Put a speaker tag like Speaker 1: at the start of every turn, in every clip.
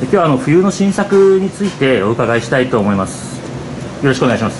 Speaker 1: 今日は冬の新作についてお伺いしたいと思います。よろしくお願いします。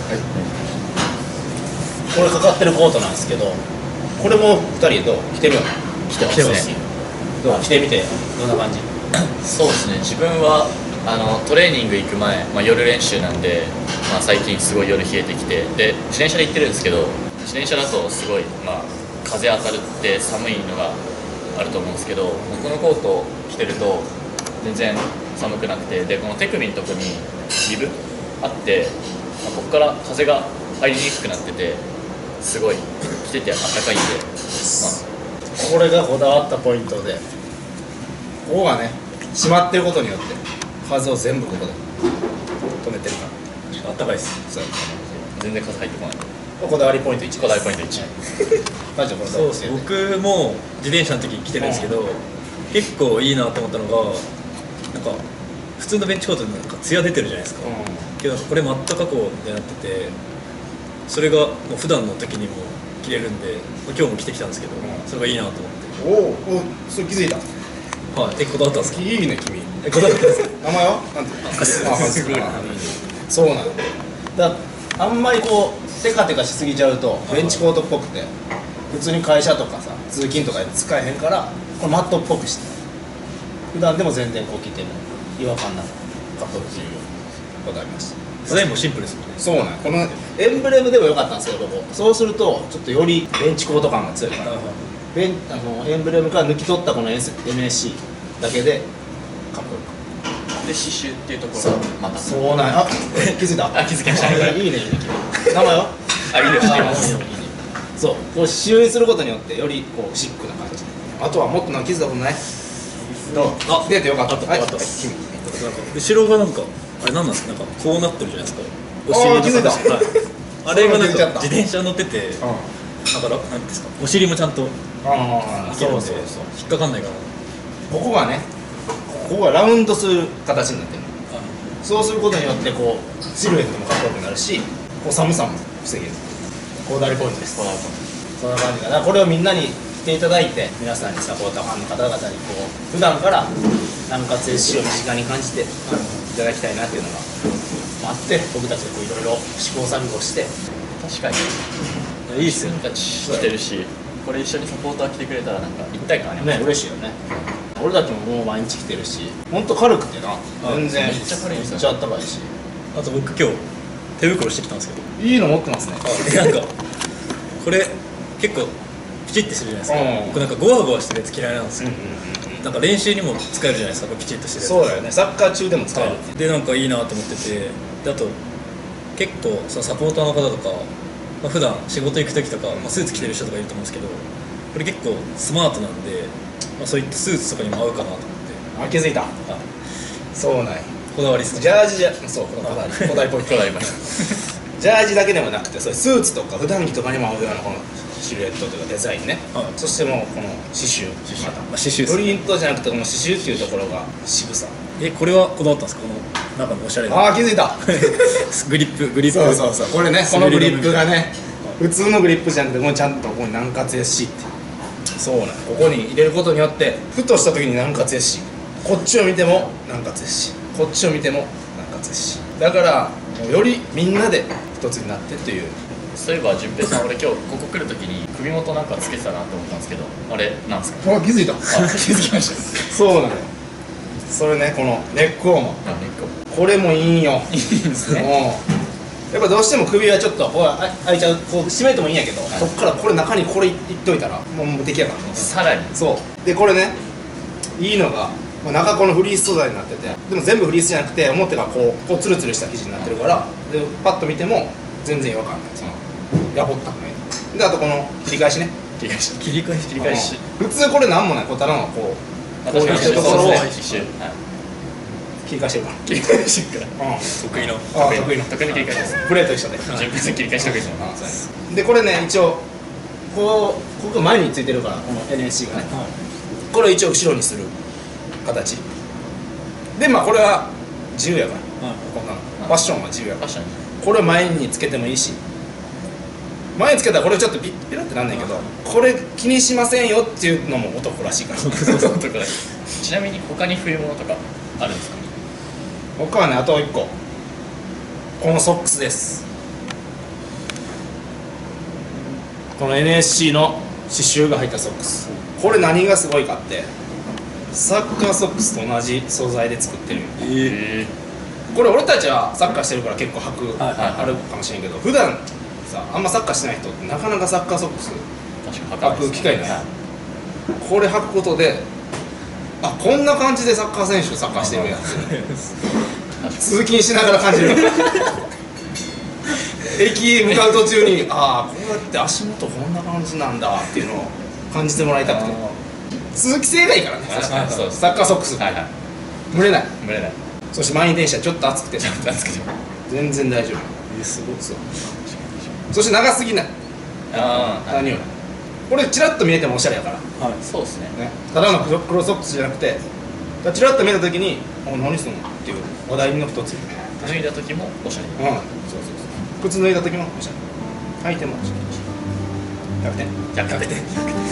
Speaker 2: これかかってるコートなんですけど、これも2人どう着てるよね。
Speaker 3: 着てますね。
Speaker 2: どう着てみてどんな感じ？
Speaker 3: そうですね、自分はトレーニング行く前、夜練習なんで、最近すごい夜冷えてきて、で自転車で行ってるんですけど、自転車だとすごい、風当たるって寒いのがあると思うんですけど、このコートを着てると全然寒くなくて、でこの手首のとこにリブあって、ここから風が入りにくくなってて、すごい着ててあったかいんで、
Speaker 2: これがこだわったポイントで、ここがね閉まってることによって風を全部ここで止めてるから、あったかいです。そう、
Speaker 3: 全然風入ってこない。
Speaker 2: こだわりポイント1。
Speaker 3: こだわりポイント1。
Speaker 4: そうです。僕も自転車の時に来てるんですけど、結構いいなと思ったのが、なんか普通のベンチコートでなんかツヤ出てるじゃないですか、けどこれマット加工みたいになってて、それがもう普段の時にも着れるんで、今日も着てきたんですけど、それがいいなと思って。
Speaker 2: おお、それ気づいた。
Speaker 4: はい、こだわったんですか？
Speaker 2: いいね君。
Speaker 4: こだわったんですか？
Speaker 2: 名前はなんて？そうなの。だあんまりこうテカテカしすぎちゃうとベンチコートっぽくて、普通に会社とかさ通勤とかで使えへんから、これマットっぽくして普段でも全然こう着ても違和感なくかっこいいっていうこだわりました。
Speaker 4: デザインもシンプルですもんね。
Speaker 2: そうなん、このエンブレムでもよかったんですよ、ロゴ。そうするとちょっとよりベンチコート感が強いから、エンブレムから抜き取ったこの MSC だけでかっこよく。
Speaker 3: で刺繍っていうところがまた
Speaker 2: そうなんや。あ、気づいた。
Speaker 3: あ、気づきました。
Speaker 2: いいね、いいね、君。名前は？
Speaker 3: あ、いいね、知ってます。
Speaker 2: そう、こう刺繍にすることによってよりこうシックな感じ。あとはもっとなんか気づいたことない？どう？あ、出てよかった。はい、君。
Speaker 4: 後ろがなんかあれなんなんですか？なんかこうなってるじゃないですか。
Speaker 2: お尻気づいた。
Speaker 4: あれがなんか自転車乗ってて、だからなんですか？お尻もちゃんと
Speaker 2: そうそうそう。
Speaker 4: 引っかかんないかな。
Speaker 2: ここがね、ここがラウンドする形になってる。そうすることによってこうシルエットもかっこよくなるし、こう寒さも防げる。こだわりポイントです。そんな感じかな。これをみんなに着ていただいて、皆さんにサポーターファンの方々にこう普段から南葛 SC を身近に感じていただきたいなっていうのがあって、僕たちでこういろいろ試行錯誤して。
Speaker 3: 確かにいいっすよ。自分たち着てるし、これ一緒にサポーター来てくれたらなんか一体感あります
Speaker 2: ね。嬉しいよね。俺たちももう毎日着てるし、ほんと軽くてな、全然
Speaker 3: めっちゃ軽いですよ。
Speaker 2: めっちゃあったかいし。
Speaker 4: あと僕今日手袋してきたんですけど、
Speaker 2: いいの持ってますね。
Speaker 4: なんかこれ結構ピチッてするじゃないですか。僕なんかゴワゴワしてるやつ嫌いなんですよ。なんか練習にも使えるじゃないですか、これピチッとしてるやつ。
Speaker 2: そうだよね、サッカー中でも使える。
Speaker 4: でなんかいいなと思ってて、であと結構そのサポーターの方とか、普段仕事行く時とか、スーツ着てる人とかいると思うんですけど、これ結構スマートなんで、そういったスーツとかにも合うかなと思って。
Speaker 2: あ、気づいた。そうなんや。
Speaker 4: こだわりっすね。
Speaker 2: ジャージじゃ、そう、こだわりポイントがありました。ジャージだけでもなくて、そういうスーツとか普段着とかにも合うようなこのシルエットというかデザインね。そしてもうこの刺繍、プリントじゃなくてこの刺繍っていうところが渋さ。
Speaker 4: これはこだわったんですか？この中のおしゃれな。
Speaker 2: ああ、気づいた。
Speaker 4: グリップ。
Speaker 2: そう、これね、このグリップがね、普通のグリップじゃなくて、もうちゃんとここに南葛 SC って、そうなん、ここに入れることによってふとした時に南葛 SC、こっちを見ても南葛 SC、こっちを見ても南葛 SC だから、もうよりみんなで一つになってっていう。
Speaker 3: そういえば順平さん、俺今日ここ来るときに首元なんかつけてたなと思ったんですけど、あれなんですか？
Speaker 2: あ、気づいた。
Speaker 3: 気づきました。
Speaker 2: そうなのよ。それね、このネックウォーマー、これもいいんよ。
Speaker 3: いいですね。
Speaker 2: やっぱどうしても首はちょっとこう開いちゃう、こう締めてもいいんやけど、そっからこれ中にこれいっといたらもう出来上がる。
Speaker 3: さらに
Speaker 2: そうで、これね、いいのが中このフリース素材になってて、でも全部フリースじゃなくて表がこうツルツルした生地になってるから、でパッと見ても全然違和感ない。そのやぼったくないで、あとこの切り返しね、
Speaker 3: 切り返し
Speaker 2: 普通これなんもない、こうただのこうこういうところを切り返してるから。
Speaker 3: 切り返しから得意の切り返しです。
Speaker 2: プレーと一緒で
Speaker 3: 順平さん切り返し得意なの。
Speaker 2: でこれね、一応ここ前についてるから、この NSC がね、これを一応後ろにする形で、これは自由やから、こんなのファッションは自由やから、これを前につけてもいいし、前につけたらこれちょっとピッラってなんないけど、これ気にしませんよっていうのも男らしいから。
Speaker 3: ちなみに他に冬物とかあるんですか？
Speaker 2: 僕はねあと1個このソックスです。この NSC の刺繍が入ったソックス、これ何がすごいかってサッカーソックスと同じ素材で作ってる。これ俺たちはサッカーしてるから結構履く、あるかもしれんけど、普段さあんまサッカーしてない人ってなかなかサッカーソックス履く機会ない。これ履くことで、あ、こんな感じでサッカー選手サッカーしてるんやって通勤しながら感じる駅向かう途中に、ああこうやって足元こんな感じなんだっていうのを感じてもらいたくて、通気性がいいからね。サッカーソックスって蒸れない。そして満員電車ちょっと暑くて全然大丈夫。すごい。そして長すぎない。何よりこれチラッと見えてもおしゃれやから。
Speaker 3: そうですね。
Speaker 2: ただの黒ソックスじゃなくて、チラッと見た時に「あ、何すんの?」っていう話題の一つ。
Speaker 3: 脱いだ時もおしゃれ。
Speaker 2: そうそうそう。靴脱いだ時もおしゃれ。履いてもおしゃれ。100点。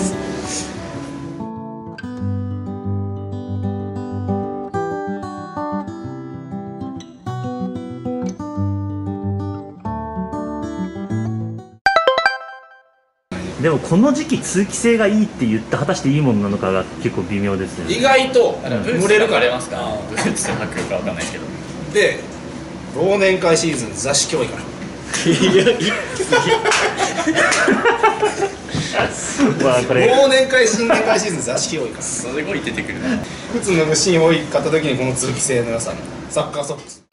Speaker 1: でもこの時期通気性がいいって言って果たしていいものなのかが結構微妙ですよね。
Speaker 2: 意外と蒸れるから。
Speaker 3: ますか。ブーツ履くかわかんないけど。
Speaker 2: で忘年会シーズン雑誌教育から
Speaker 1: まあこれ
Speaker 2: 忘年会新年会シーズン雑誌教育から
Speaker 3: すごい出てくるな。
Speaker 2: 靴脱ぐシーン多かった時にこの通気性の良さのサッカーソックス。